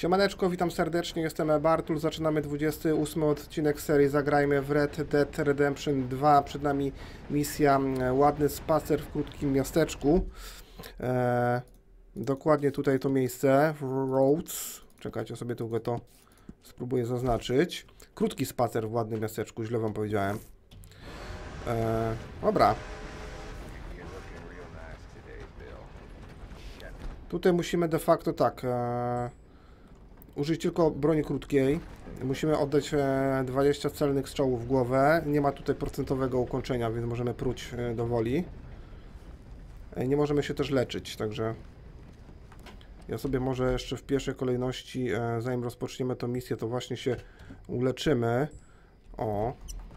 Siemaneczko, witam serdecznie, jestem Bartul, zaczynamy 28 odcinek serii Zagrajmy w Red Dead Redemption 2. Przed nami misja Ładny spacer w krótkim miasteczku. Dokładnie tutaj to miejsce, Rhodes. Czekajcie, sobie tylko to spróbuję zaznaczyć. Krótki spacer w ładnym miasteczku, źle wam powiedziałem. Dobra. Tutaj musimy de facto tak... użyć tylko broni krótkiej. Musimy oddać 20 celnych strzałów w głowę. Nie ma tutaj procentowego ukończenia, więc możemy pruć do woli. Nie możemy się też leczyć, także ja sobie może jeszcze w pierwszej kolejności, zanim rozpoczniemy tę misję, to właśnie się uleczymy. O.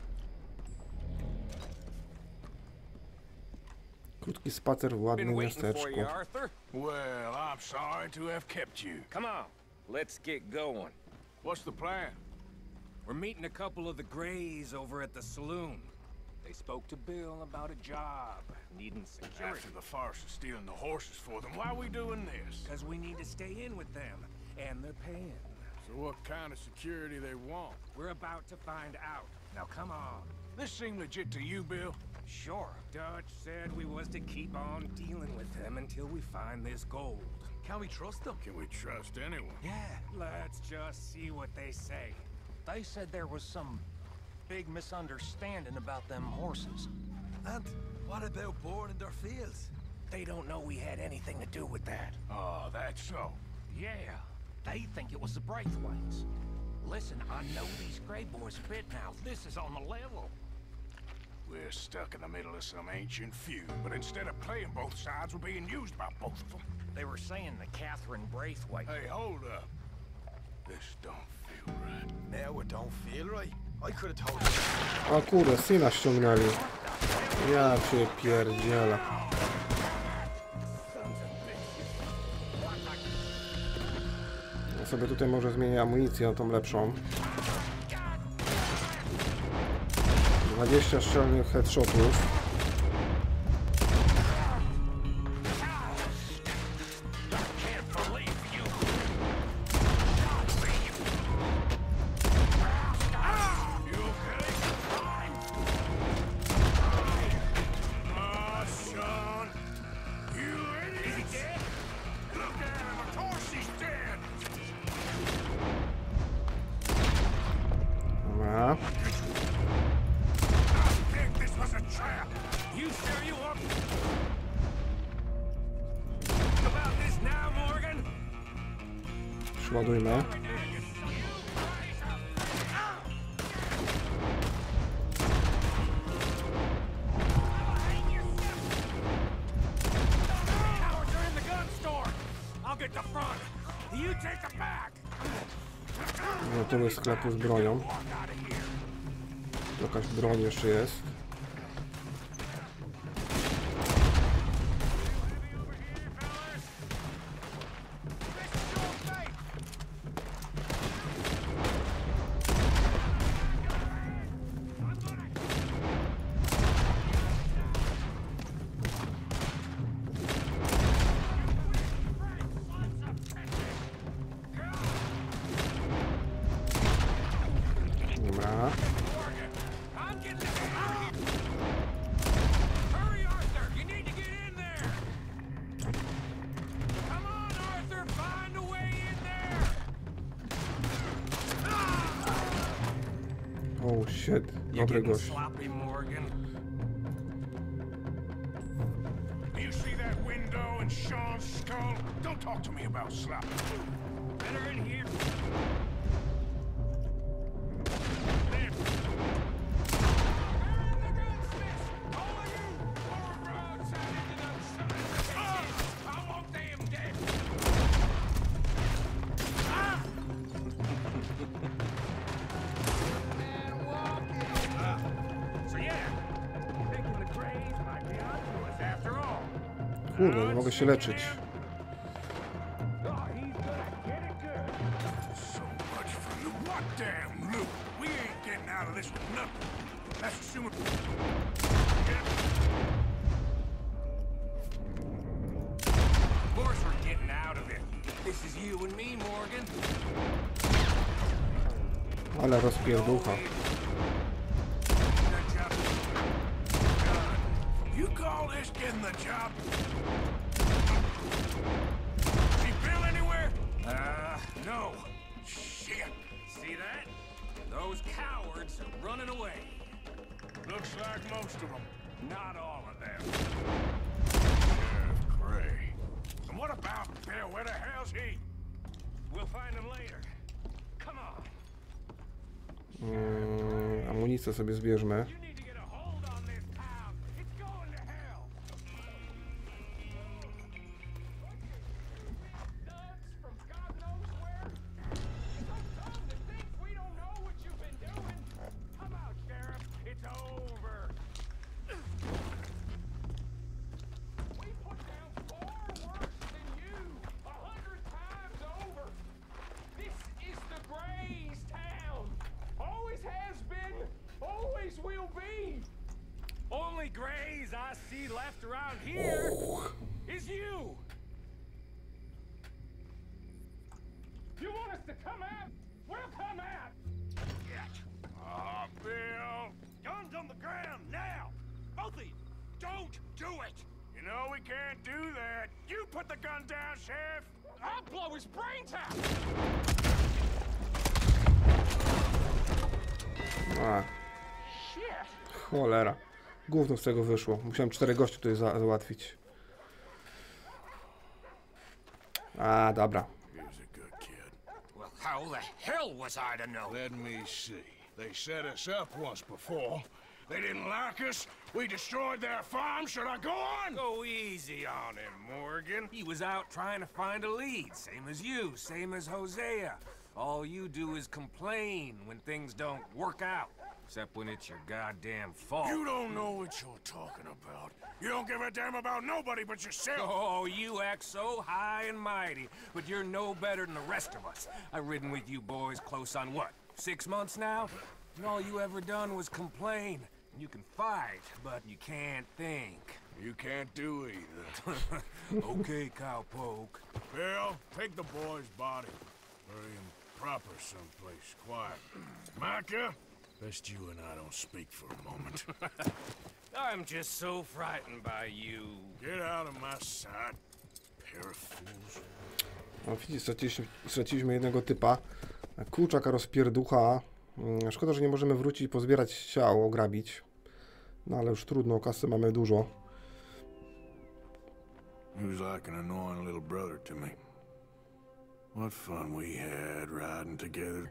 Krótki spacer w ładnym miasteczku. Well, I'm sorry to have kept you. Come on, let's get going. What's the plan? We're meeting a couple of the Greys over at the saloon. They spoke to Bill about a job, needing security. After the farce of stealing the horses for them, why are we doing this? Because we need to stay in with them, and they're paying. So what kind of security they want? We're about to find out. Now come on. This seem legit to you, Bill? Sure, Dutch said we was to keep on dealing with them until we find this gold. Can we trust them? Can we trust anyone? Yeah, let's just see what they say. They said there was some big misunderstanding about them horses. And what about boring their fields? They don't know we had anything to do with that. Oh, that's so. Yeah, they think it was the Braithwaites. Listen, I know these Grey boys a bit now. This is on the level. We're stuck in the middle of some ancient feud, but instead of playing both sides, we're being used by both of them. They were saying that Catherine Braithwaite... Hey, hold up. This don't feel right. Now it don't feel right. I could have told you. O kurde, syna ściągnęli. Ja cię pierdzielę. Ja sobie tutaj może zmienię amunicję na tą lepszą. 20 szczelnych headshotów. Dobra. Przeładujmy. No to jest sklepu z bronią. Jakaś broń jeszcze jest. Dobra. Oh shit, dobry gość. You see that window and Sean's skull? Don't talk to me about sloppy. Better in here. Kurde, nie mogę się leczyć. So much for loot. What damn loot? We ain't getting out of this with nothing. That's assuming. Of course we're getting out of it. This is you and me, Morgan. Ale rozpierducha. You call this getting the job? See Bill anywhere? No. Shit. See that? Those cowards are running away. Looks like most of them. Not all of them. Sheriff Gray. And what about Bill? Where the hell's he? We'll find him later. Come on. Amunicję sobie zbierzmy. You need to get a hold on this town. It's going to hell. Nuts from God knows where. So dumb to think we don't know what you've been doing. Come out, Sheriff. It's over. We put down far worse than you. 100 times over. This is the Grays town. Always has been. Always will be. Only Grays I see left around here is you. You want us to come out? We'll come out. Bill. Guns on the ground, now! Both of you! Don't do it. You know we can't do that. You put the gun down, Sheriff. I'll blow his brains out. A, Shit. cholera. Gówno z tego wyszło. Musiałem 4 gości tutaj załatwić. A, dobra. He's a good kid. Well, how the hell was I to know? Let me see. They set us up once before. They didn't like us. We destroyed their farm. Should I go on? Go easy on him, Morgan. He was out trying to find a lead, same as you, same as Hosea. All you do is complain when things don't work out. Except when it's your goddamn fault. You don't know what you're talking about. You don't give a damn about nobody but yourself. Oh, you act so high and mighty, but you're no better than the rest of us. I've ridden with you boys close on what, 6 months now? And all you ever done was complain. You can fight, but you can't think. You can't do either. Okay, cowpoke. Bill, take the boy's body. Bury him proper someplace quiet. Micah, best you and I don't speak for a moment. I'm just so frightened by you. Get out of my sight, pair of fools. No, widzicie, straciliśmy jednego typa. Kurczaka rozpierducha. Szkoda, że nie możemy wrócić i pozbierać ciało, ograbić. No ale już trudno, kasy mamy dużo. He was like an annoying little brother to me. What fun we had riding together.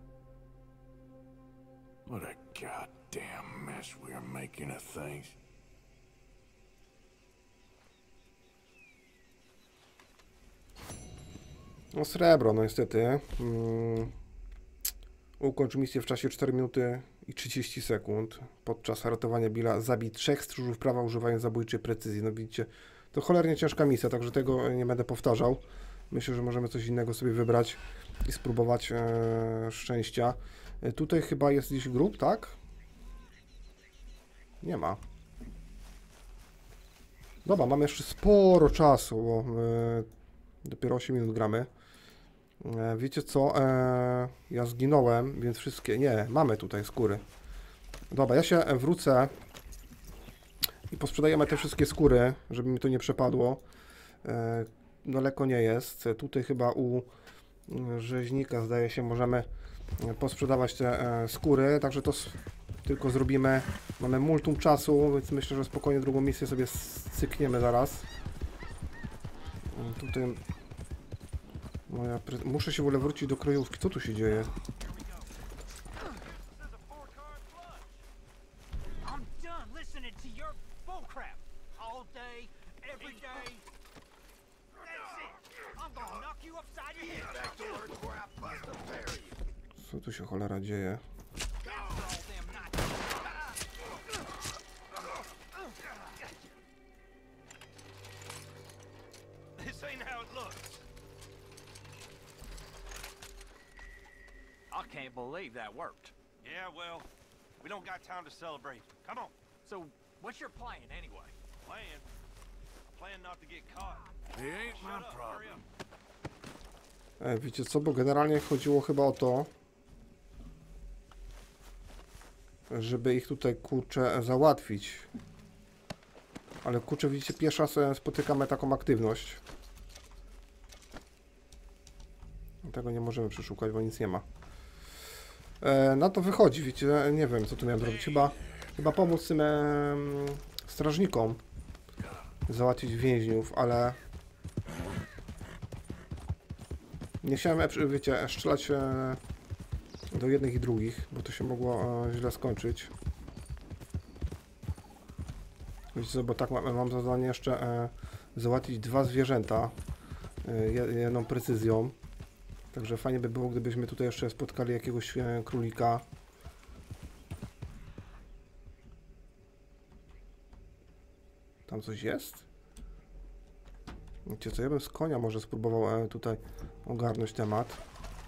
What a goddamn mess we are making of things. No srebro, no niestety. Ukończ misję w czasie 4 minuty i 30 sekund. Podczas ratowania Billa zabij 3 stróżów prawa używając zabójczej precyzji. No widzicie, to cholernie ciężka misja, także tego nie będę powtarzał. Myślę, że możemy coś innego sobie wybrać i spróbować szczęścia. Tutaj chyba jest gdzieś grób, tak? Nie ma. Dobra, mamy jeszcze sporo czasu, bo dopiero 8 minut gramy. Wiecie co? Ja zginąłem, więc wszystkie... Nie, mamy tutaj skóry. Dobra, ja się wrócę i posprzedajemy te wszystkie skóry, żeby mi to nie przepadło. Daleko nie jest. Tutaj chyba u rzeźnika, zdaje się, możemy posprzedawać te skóry, także to tylko zrobimy. Mamy multum czasu, więc myślę, że spokojnie drugą misję sobie cykniemy zaraz. Tutaj... Muszę się w ogóle wrócić do kryjówki. Co tu się dzieje? Co tu się cholera dzieje? I can't believe that worked. Yeah, well, we don't got time to celebrate. Come on. So, what's your plan anyway? Plan not to get caught. It ain't my Shut up, hurry problem. up. Wiecie co, bo generalnie chodziło chyba o to, żeby ich tutaj, kurczę, załatwić. Ale kurczę, widzicie, pierwszy raz spotykamy taką aktywność. Tego nie możemy przeszukać, bo nic nie ma. Na to wychodzi, wiecie, nie wiem, co tu miałem zrobić. Chyba pomóc tym strażnikom załatwić więźniów, ale nie chciałem, wiecie, strzelać do jednych i drugich, bo to się mogło źle skończyć. Wiecie co, bo tak mam zadanie jeszcze załatwić 2 zwierzęta jedną precyzją. Także fajnie by było, gdybyśmy tutaj jeszcze spotkali jakiegoś królika. Tam coś jest? Wiecie co, ja bym z konia może spróbował tutaj ogarnąć temat.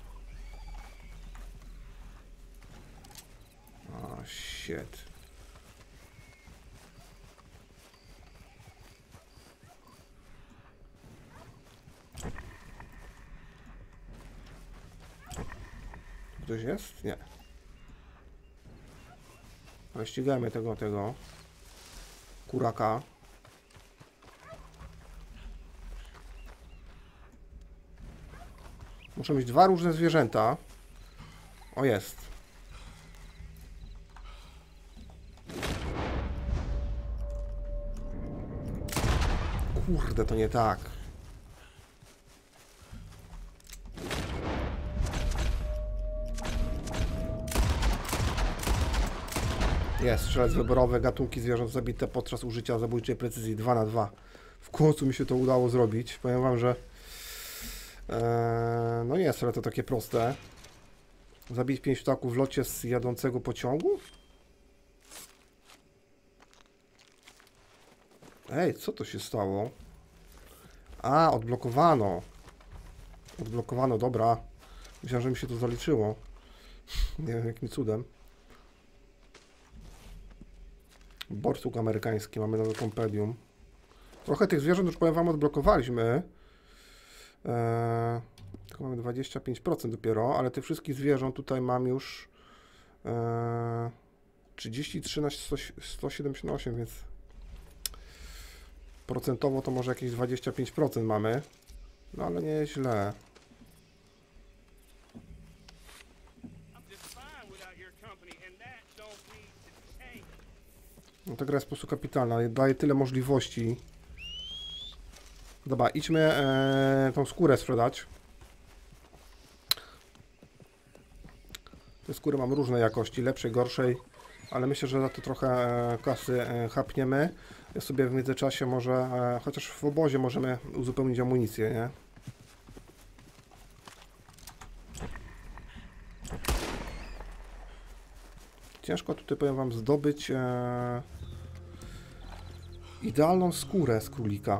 O, shit. Ktoś jest? Nie. Ale ścigamy tego kuraka. Muszę mieć 2 różne zwierzęta. O, jest. Kurde, to nie tak. Jest, strzelec wyborowy, gatunki zwierząt zabite podczas użycia zabójczej precyzji 2 na 2. W końcu mi się to udało zrobić. Powiem wam, że no nie jest wcale to takie proste. Zabić 5 ptaków w locie z jadącego pociągu? Ej, co to się stało? A, odblokowano. Odblokowano, dobra. Myślałem, że mi się to zaliczyło. Nie wiem, jakim cudem. Borsuk amerykański, mamy nowe kompendium. Trochę tych zwierząt już, powiem wam, odblokowaliśmy. Tylko mamy 25% dopiero, ale tych wszystkich zwierząt tutaj mam już 33 na 178, więc procentowo to może jakieś 25% mamy. No ale nie jest źle. No ta gra jest po prostu kapitalna, daje tyle możliwości. Dobra, idźmy tą skórę sprzedać. Te skóry mam różnej jakości, lepszej, gorszej, ale myślę, że za to trochę kasy chapniemy. Ja sobie w międzyczasie może, chociaż w obozie możemy uzupełnić amunicję, nie? Ciężko tutaj, powiem wam, zdobyć idealną skórę z królika.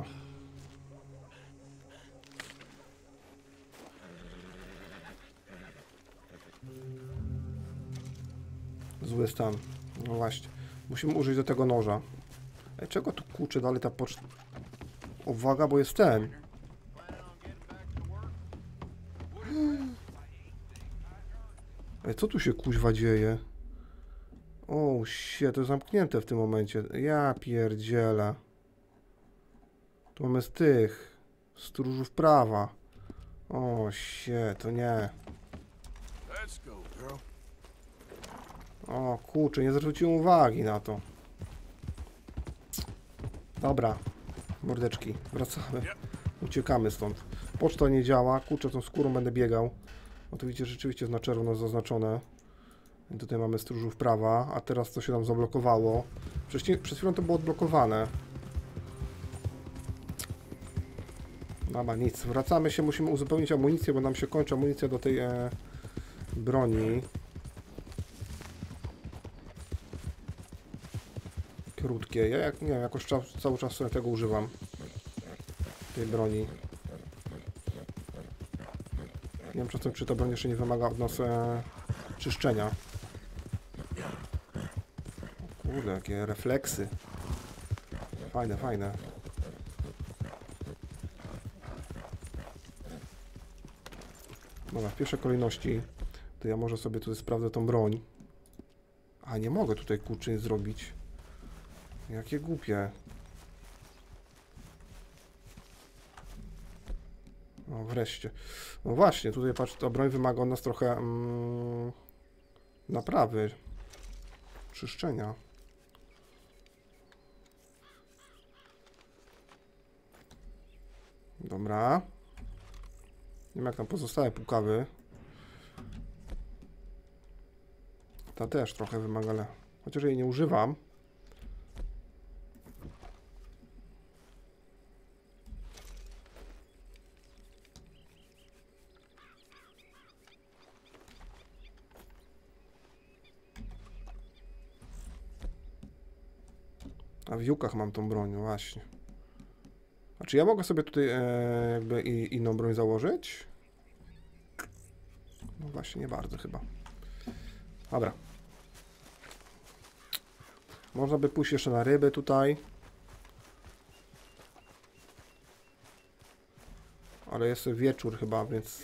Zły stan. No właśnie. Musimy użyć do tego noża. Ej, czego tu kurczę dalej ta poczta? Uwaga, bo jest ten. Ej, co tu się kuźwa dzieje? O, shit, to jest zamknięte w tym momencie. Ja pierdzielę. Tu mamy z tych stróżów prawa. O, shit, to nie. Let's go, girl. O, kurczę, nie zwróciłem uwagi na to. Dobra, mordeczki, wracamy. Uciekamy stąd. Poczta nie działa, kurczę, tą skórą będę biegał. No to widzicie, rzeczywiście jest na czerwono zaznaczone. I tutaj mamy stróżów prawa, a teraz to się nam zablokowało. Przed chwilą to było odblokowane. Dobra, nic, wracamy się, musimy uzupełnić amunicję, bo nam się kończy amunicja do tej broni. Krótkie. Ja nie wiem, jakoś cały czas sobie tego używam. Tej broni. Nie wiem czasem, czy ta broń jeszcze nie wymaga od nas czyszczenia. O kurde, jakie refleksy. Fajne, fajne. Dobra, w pierwszej kolejności to ja może sobie tutaj sprawdzę tą broń. A nie mogę tutaj kurczę nic zrobić. Jakie głupie. No wreszcie. No właśnie, tutaj patrz, ta broń wymaga od nas trochę naprawy. Czyszczenia. Dobra. Nie wiem jak tam pozostałe pukawy. Ta też trochę wymaga, ale chociaż jej nie używam. A w Jukach mam tą broń, no właśnie. A czy ja mogę sobie tutaj jakby inną broń założyć? No właśnie, nie bardzo chyba. Dobra. Można by pójść jeszcze na ryby tutaj. Ale jest wieczór chyba, więc...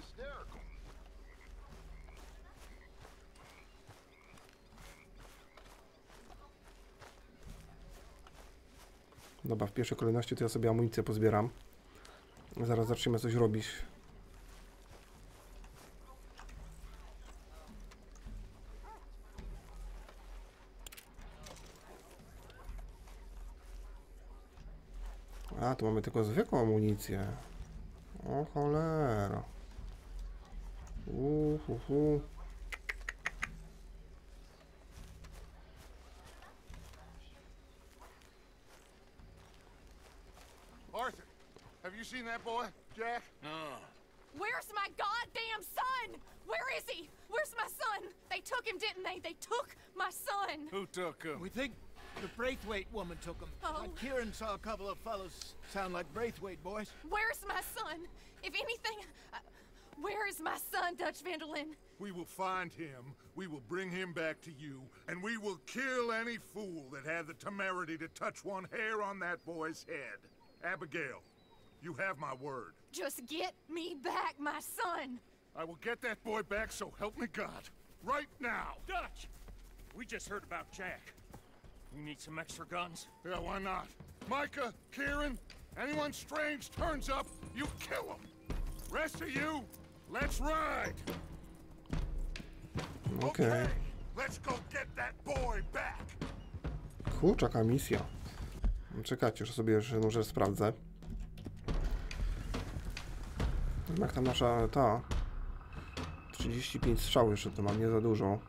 Dobra, w pierwszej kolejności to ja sobie amunicję pozbieram. Zaraz zaczniemy coś robić. A, tu mamy tylko zwykłą amunicję. O cholera. Arthur, have you seen that boy, Jack? Where's my goddamn son? Where is he? Where's my son? They took him, didn't they? They took my son. Who took him? We think the Braithwaite woman took him. Oh. Kieran saw a couple of fellows sound like Braithwaite boys. Where's my son? If anything, where is my son, Dutch Van der Linde? We will find him, we will bring him back to you, and we will kill any fool that had the temerity to touch one hair on that boy's head. Abigail, you have my word. Just get me back, my son. I will get that boy back, so help me God. Right now. Dutch! We just heard about Jack. You need some extra guns? Yeah, why not? Micah, Kieran, anyone strange turns up, you kill him. Rest of you, let's ride. Okej. Let's go get that boy back. Kurczaka misja. Czekajcie, że sobie jeszcze jedną rzecz sprawdzę. Jak tam nasza ta 35 strzał jeszcze to mam, nie za dużo.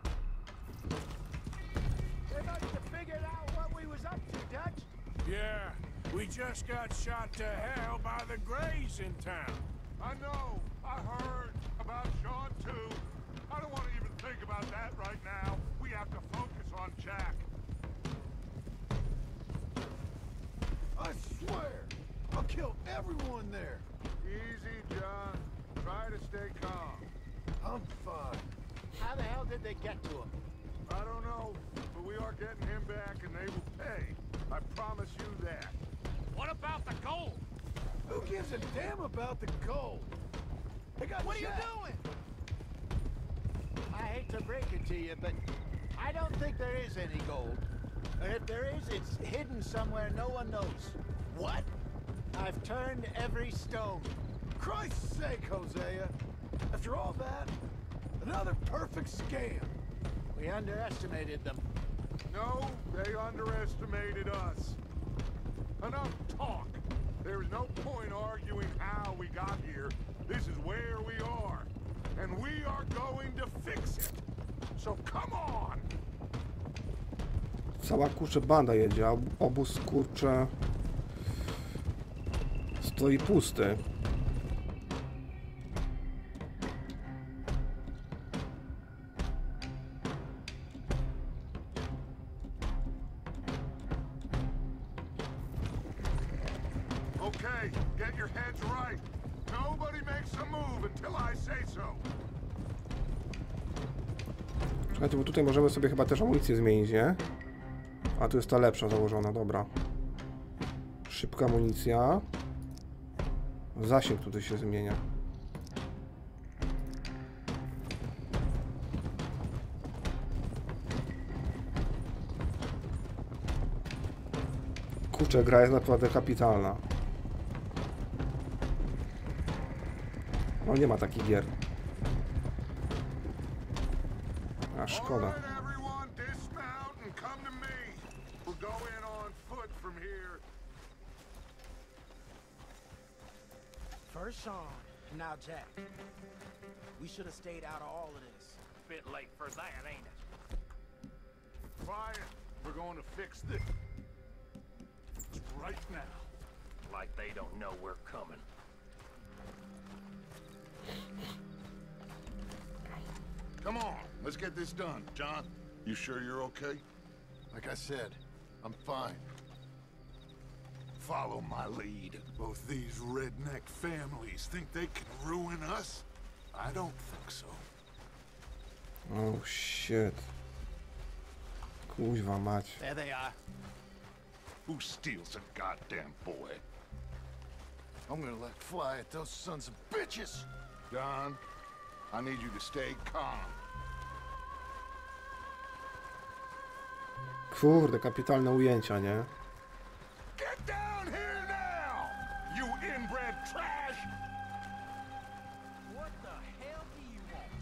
Yeah, we just got shot to hell by the Greys in town. I know, I heard about Sean too. I don't want to even think about that right now. We have to focus on Jack. I swear, I'll kill everyone there. Easy, John. Try to stay calm. I'm fine. How the hell did they get to him? I don't know, but we are getting him back and they will pay. I promise you that. What about the gold? Who gives a damn about the gold? They got What are you Jack. doing? I hate to break it to you, but I don't think there is any gold. And if there is, it's hidden somewhere no one knows. What? I've turned every stone. Christ's sake, Hosea. After all that, another perfect scam. We underestimated them. No, they underestimated us. Enough talk. There is no point arguing how we got here. This is where we are. And we are going to fix it. So come on! Cała kurczę banda jedzie, a obóz kurczę stoi pusty. Okay, get your heads right. Nobody makes a move until I say so. Czekajcie, bo tutaj możemy sobie chyba też amunicję zmienić, nie? A tu jest ta lepsza założona, dobra. Szybka amunicja. Zasięg tutaj się zmienia. Kurczę, gra jest naprawdę kapitalna. No nie ma takich gier. A szkoda. All right, everyone, dismount and come to me. We'll go in on foot from here. First Sean, now Jack. We should have stayed out of all of this. Bit late for that, ain't it? Quiet. We're going to fix this right now. Like they don't know we're coming. Come on, let's get this done. John, you sure you're okay? Like I said, I'm fine. Follow my lead. Both these redneck families think they can ruin us? I don't think so. Oh shit. Kuźwa mać. There they are. Who steals a goddamn boy? I'm gonna let fly at those sons of bitches! Don, I need you to stay calm. Kurde, kapitalne ujęcia, nie? Get down here now! You inbred trash! What the hell do you want?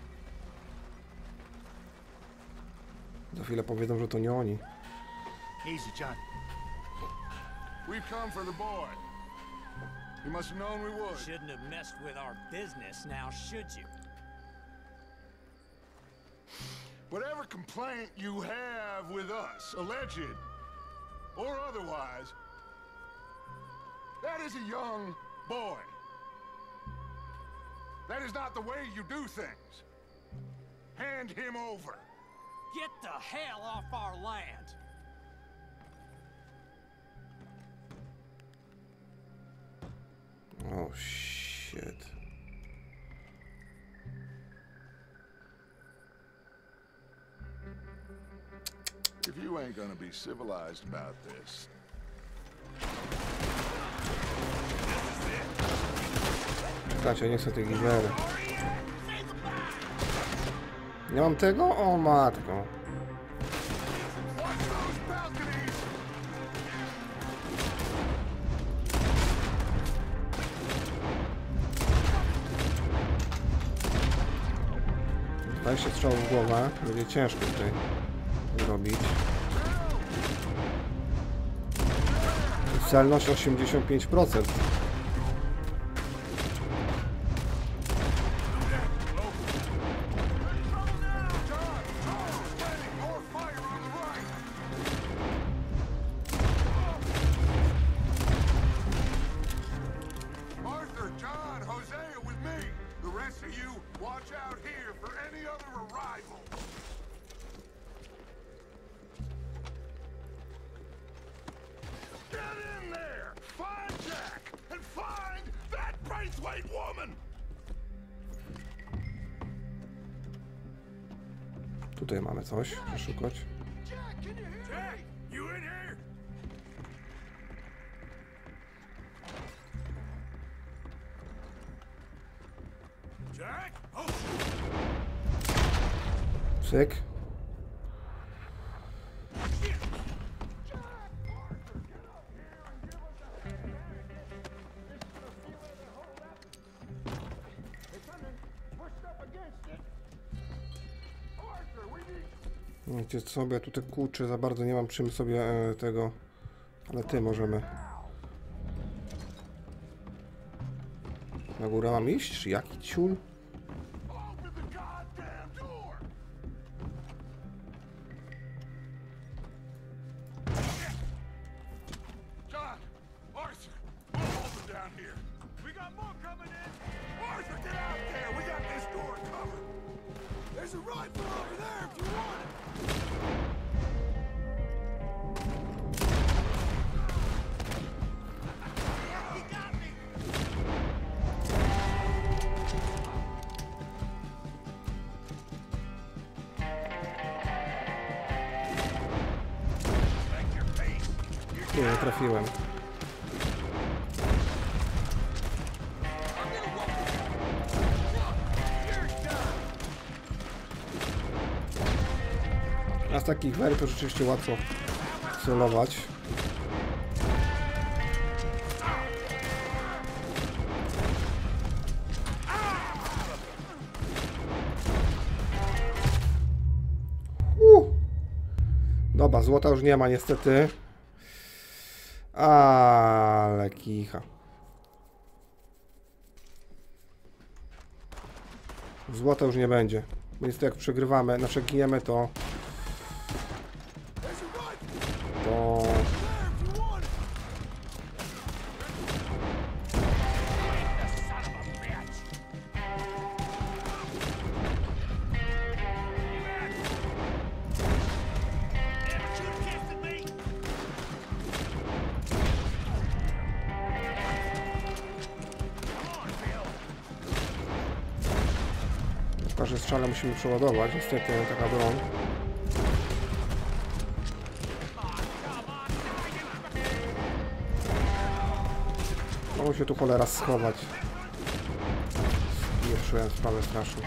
Za chwilę powiedzą, że to nie oni. Easy, John. We've come for the boy. You must have known we would. Shouldn't have messed with our business now, should you? Whatever complaint you have with us, alleged or otherwise, that is a young boy. That is not the way you do things. Hand him over. Get the hell off our land! Oh shit. If you ain't gonna be civilized about this. Czekajcie, nie chcę tej giwery. Nie mam tego? O matko. Watch those balconies! Daj się strzał w głowę. Będzie ciężko tutaj zrobić. Celność 85%. Arthur, John, Hosea with me. The rest of you, watch out here for any other arrival. Get in there! Find Jack! And find that Braithwaite woman! Tutaj mamy coś, przeszukać. Jack, can you hear me? Jack, you in here? Jack? Oh, Cyk. Wiecie co, bo ja tutaj kurczę, za bardzo nie mam czym sobie tego, ale ty możemy. Na górę mam iść, czy jaki ciul? Open the goddamn door! John! Arthur! We'll hold them down here. We got more coming in! Arthur, get out there! We got this door covered! There's a rifle over there if you want it! He got me! Nie trafiłem. A z takich wer to rzeczywiście łatwo celować. złota już nie ma niestety. Ale kicha. Złota już nie będzie. Bo niestety jak przegrywamy, znaczy giniemy to... W każdym strzale musimy przeładować, niestety taka broń. Mogę się tu cholera schować. Spieprzyłem sprawę strasznie.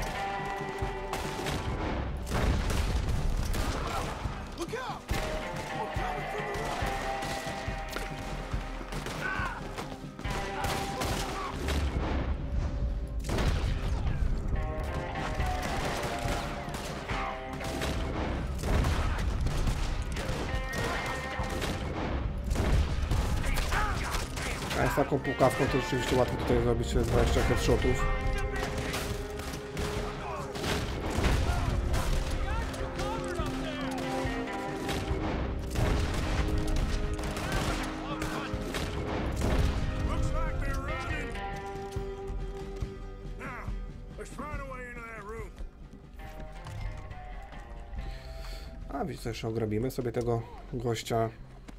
A z taką pukawką to rzeczywiście łatwo tutaj zrobić 20 headshotów. A wiecie co, jeszcze ograbimy sobie tego gościa.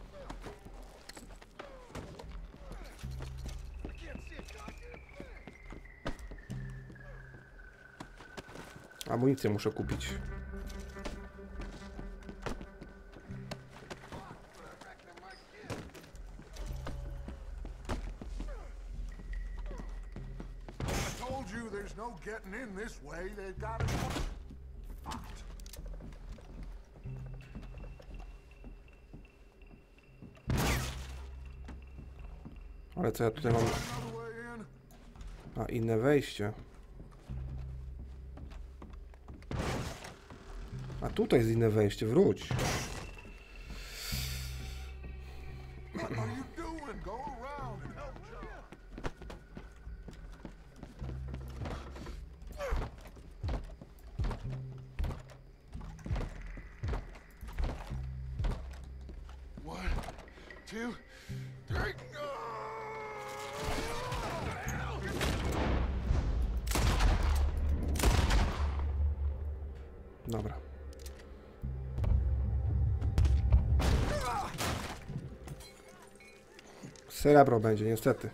Amunicję muszę kupić. I told you there's no getting in this way. They've got it. Ale co ja tutaj mam? Another way in. A, inne wejście. A tutaj jest inne wejście, wróć. What are you doing? Go around and help John. One, two, three. Dobra. Srebro będzie, niestety.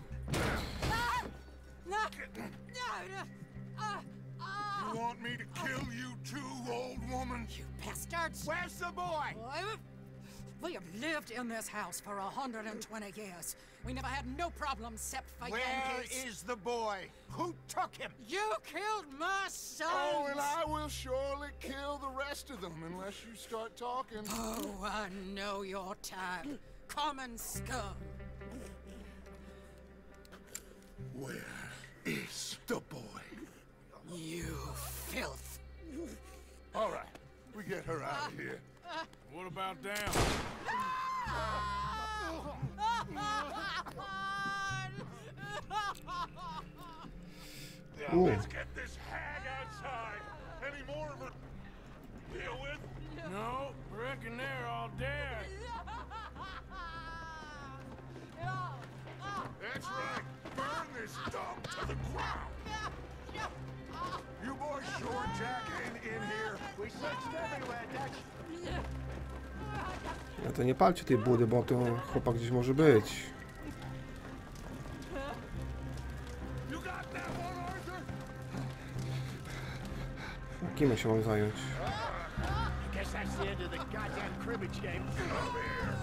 You want me to kill you too, old woman? You bastards! Where's the boy? We have lived in this house for 120 years. We never had no problems except for Where Yankees. is the boy? Who took him? You killed my son! Oh, and I will surely kill the rest of them unless you start talking. Oh, I know your type. Common scum. Where is the boy? You filth. All right, we get her out of here. What about down? Now let's get this hag outside. Any more of her deal with? No, reckon they're all dead. That's right. Burn this dump to the ground. You boys sure Jack ain't in here? We searched everywhere, Dutch. Ja to nie palcie tej budy, bo ten chłopak gdzieś może być. You got that one, Arthur? Kim ja się mam zająć? Guess that's the end of the goddamn cribbage game. Come here.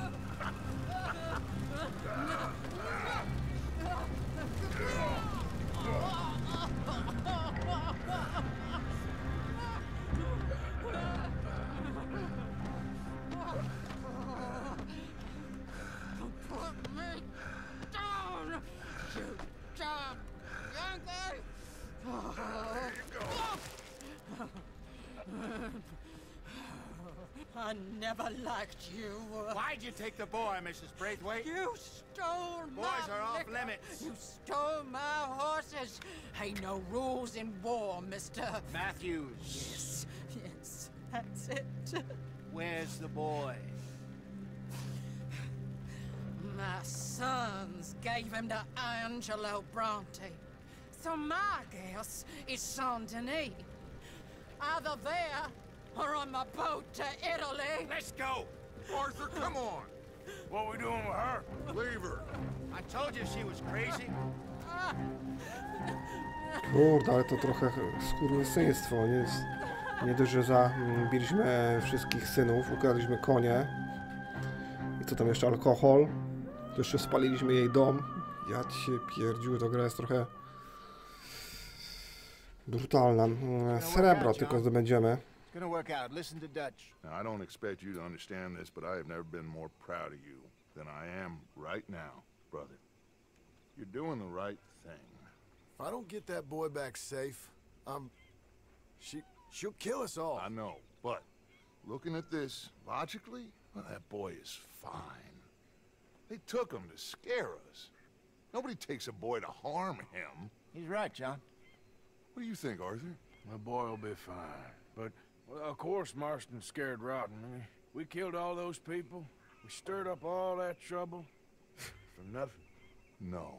Put me down, you damn Yankee! There you go. I never liked you. Why'd you take the boy, Mrs. Braithwaite? You stole my Boys are off liquor. limits. You stole my horses. Ain't no rules in war, mister. Matthews. Yes, yes, that's it. Where's the boy? My sons gave him to Angelo Bronte. So my guess is Saint-Denis. Either there or on my boat to Italy. Let's go! Arthur, come on! What we doing with her? Leave her. I told you she was crazy. Kurde, ale to trochę skurwysyństwo. Nie dość, że zabiliśmy wszystkich synów, ukradliśmy konie. I co tam jeszcze? Alkohol. To jeszcze spaliliśmy jej dom. Ja cię pierdziu, to gra jest trochę brutalna. Srebro tylko zdobędziemy. It's gonna work out. Listen to Dutch. Now, I don't expect you to understand this, but I have never been more proud of you than I am right now, brother. You're doing the right thing. If I don't get that boy back safe, she'll kill us all. I know, but looking at this logically, well, that boy is fine. They took him to scare us. Nobody takes a boy to harm him. He's right, John. What do you think, Arthur? My boy will be fine. But, well, of course Marston's scared rotten. I mean, we killed all those people. We stirred up all that trouble. For nothing. No,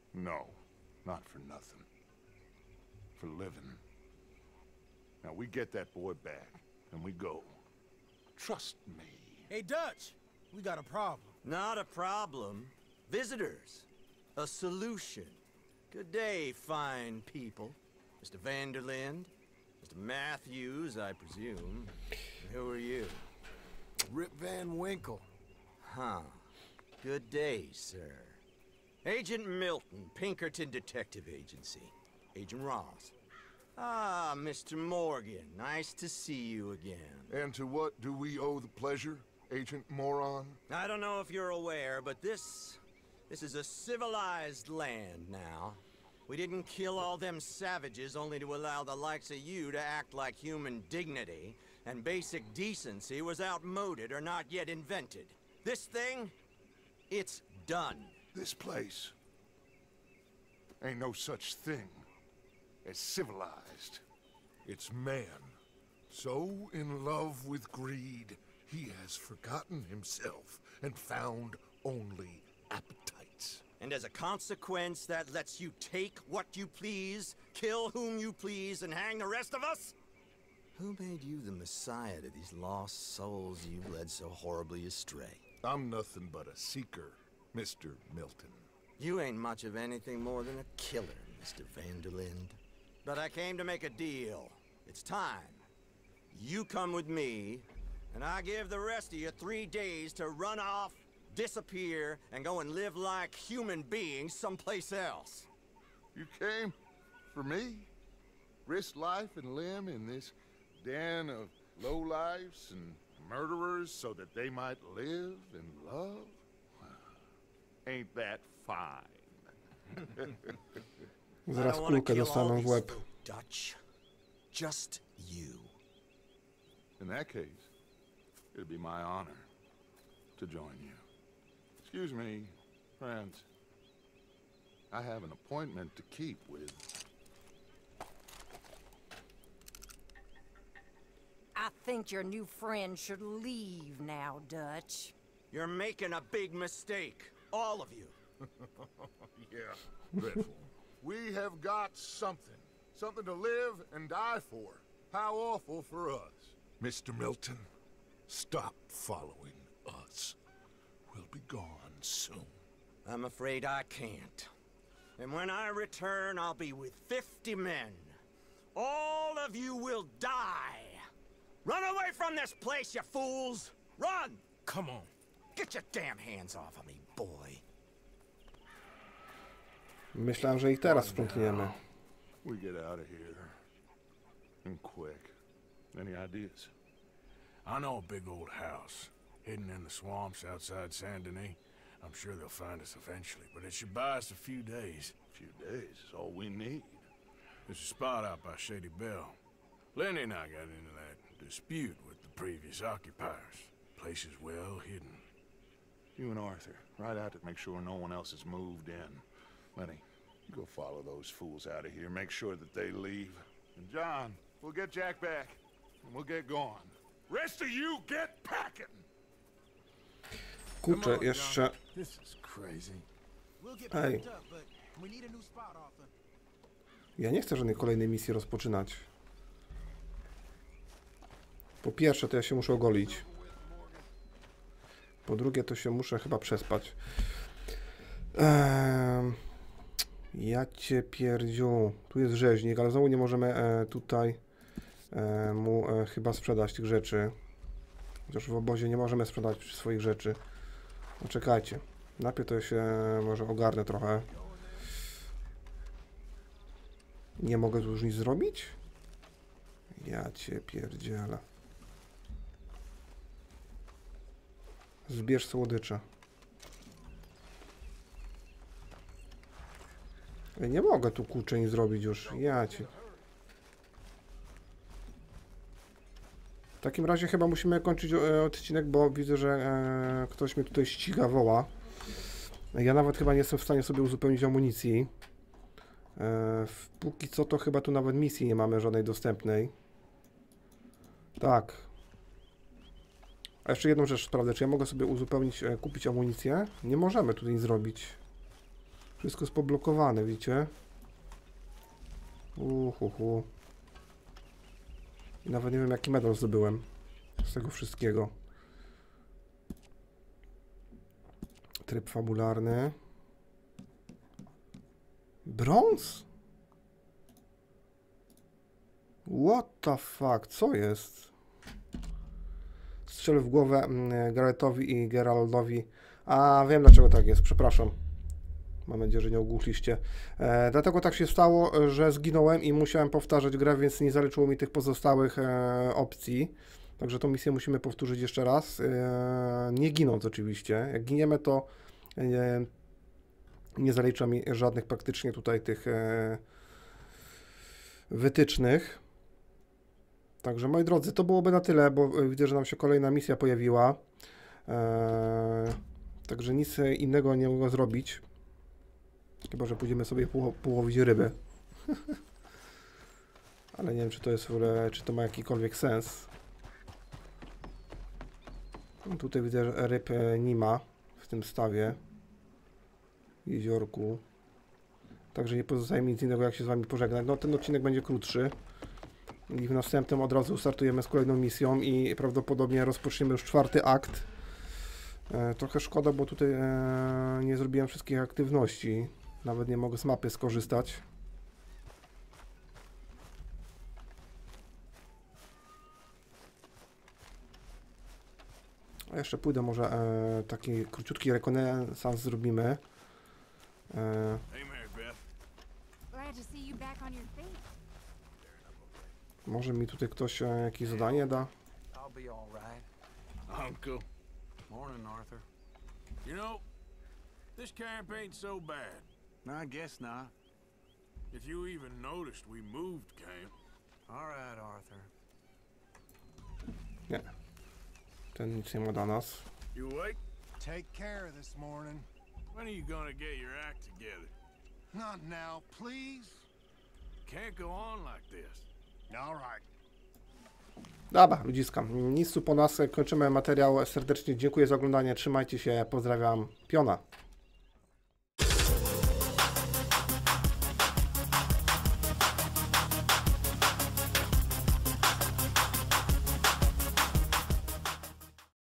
not for nothing. For living. Now, we get that boy back, and we go. Trust me. Hey, Dutch, we got a problem. Not a problem. Visitors. A solution. Good day, fine people. Mr. Vanderlind, Mr. Matthews, I presume. Who are you? Rip Van Winkle. Huh. Good day, sir. Agent Milton, Pinkerton Detective Agency. Agent Ross. Ah, Mr. Morgan, nice to see you again. And to what do we owe the pleasure, Agent Moron? I don't know if you're aware, but this is a civilized land now. We didn't kill all them savages only to allow the likes of you to act like human dignity, and basic decency was outmoded or not yet invented. This thing, it's done. This place ain't no such thing as civilized. It's man, so in love with greed, he has forgotten himself and found only appetites. And as a consequence, that lets you take what you please, kill whom you please, and hang the rest of us? Who made you the messiah to these lost souls you've led so horribly astray? I'm nothing but a seeker, Mr. Milton. You ain't much of anything more than a killer, Mr. Vanderlind. But I came to make a deal. It's time. You come with me, and I give the rest of you 3 days to run off, disappear, and go and live like human beings someplace else. You came for me? Risk life and limb in this den of lowlifes and murderers so that they might live and love? Ain't that fine? Zaraz kulkę dostaną w łeb. Dutch. Just you. In that case, it'd be my honor to join you. Excuse me, friends. I have an appointment to keep with... I think your new friend should leave now, Dutch. You're making a big mistake. All of you. Yeah, dreadful. We have got something. Something to live and die for. How awful for us. Mr. Milton, stop following us. We'll be gone soon. I'm afraid I can't. And when I return, I'll be with 50 men. All of you will die. Run away from this place, you fools! Run! Come on. Get your damn hands off of me, boy. Myślałem, że ich teraz sprzątniemy. We get out of here. And quick. Any ideas? I know a big old house hidden in the swamps outside Saint-Denis. I'm sure they'll find us eventually, but it should buy us a few days. A few days is all we need. There's a spot out by Shady Bell. Lenny and I got into that dispute with the previous occupiers. Place is well hidden. You and Arthur, right out to make sure no one else has moved in. Lenny, go follow those fools out of here. Make sure that they leave. And John, we'll get Jack back, and we'll get going. Rest of you, get packing! Kurczę, jeszcze... This is crazy. Ej. Ja nie chcę żadnej kolejnej misji rozpoczynać. Po pierwsze, to ja się muszę ogolić. Po drugie, to się muszę chyba przespać. Ja cię pierdziu. Tu jest rzeźnik, ale znowu nie możemy tutaj mu chyba sprzedać tych rzeczy. Chociaż w obozie nie możemy sprzedać swoich rzeczy. No czekajcie. Najpierw to się może ogarnę trochę. Nie mogę tu już nic zrobić? Ja cię pierdzielę. Zbierz słodycze. Nie mogę tu kurczę nic zrobić już. Ja cię. W takim razie chyba musimy kończyć odcinek, bo widzę, że ktoś mnie tutaj ściga, woła. Ja nawet chyba nie jestem w stanie sobie uzupełnić amunicji. Póki co to chyba tu nawet misji nie mamy żadnej dostępnej. Tak. A jeszcze jedną rzecz sprawdzę, czy ja mogę sobie uzupełnić, kupić amunicję? Nie możemy tutaj nic zrobić. Wszystko jest poblokowane, widzicie? I nawet nie wiem, jaki medal zdobyłem z tego wszystkiego. Tryb fabularny. Brąz? What the fuck? Co jest? Strzel w głowę Garrettowi i Geraldowi. A, wiem dlaczego tak jest, przepraszam. Mam nadzieję, że nie ogłuchliście. Dlatego tak się stało, że zginąłem i musiałem powtarzać grę, więc nie zaliczyło mi tych pozostałych opcji. Także tą misję musimy powtórzyć jeszcze raz. Nie ginąc oczywiście. Jak giniemy, to nie zalicza mi żadnych praktycznie tutaj tych wytycznych. Także moi drodzy, to byłoby na tyle, bo widzę, że nam się kolejna misja pojawiła. Także nic innego nie mogę zrobić. Chyba że pójdziemy sobie połowić ryby. Ale nie wiem, czy to jest w ogóle, czy to ma jakikolwiek sens. No, tutaj widzę, że ryb nie ma w tym stawie. Jeziorku. Także nie pozostaje mi nic innego, jak się z wami pożegnać. No ten odcinek będzie krótszy. I w następnym od razu startujemy z kolejną misją i prawdopodobnie rozpoczniemy już 4. akt. Trochę szkoda, bo tutaj nie zrobiłem wszystkich aktywności. Nawet nie mogę z mapy skorzystać. A jeszcze pójdę, może taki króciutki rekonesans zrobimy. Może mi tutaj ktoś jakieś zadanie da? Uncle. Morning, Arthur. You know, this camp ain't so bad. I guess not. If you even noticed, we moved camp. All right, Arthur. Nie. Ten nic nie ma dla nas. You awake? Take care this morning. When are you gonna get your act together? Not now, please. Can't go on like this. All right. Dobra, ludziska, nic tu po nas, kończymy materiał. Serdecznie dziękuję za oglądanie, trzymajcie się, pozdrawiam, piona.